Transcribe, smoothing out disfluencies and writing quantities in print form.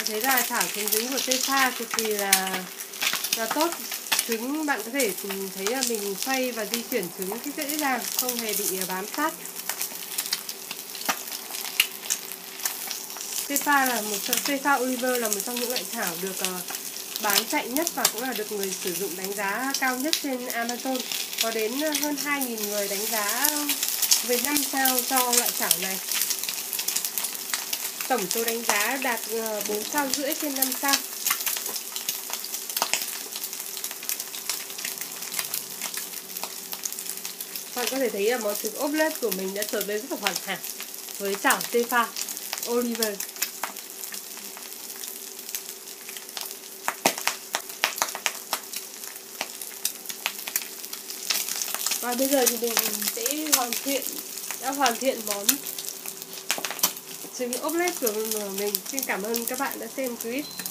thấy là chảo trứng trứng của Tefal cực kỳ là tốt. Trứng bạn có thể thấy là mình xoay và di chuyển trứng rất dễ dàng, không hề bị bám sát. Tefal Oliver là một trong những loại chảo được bán chạy nhất và cũng là được người sử dụng đánh giá cao nhất trên Amazon. Có đến hơn 2.000 người đánh giá về 5 sao cho loại chảo này. Tổng số đánh giá đạt 4,5 sao trên 5 sao. Bạn có thể thấy là món trứng omelette của mình đã trở nên rất là hoàn hảo với chảo Tefal Oliver. Và bây giờ thì mình sẽ hoàn thiện món trứng omelette của mình. Xin cảm ơn các bạn đã xem clip.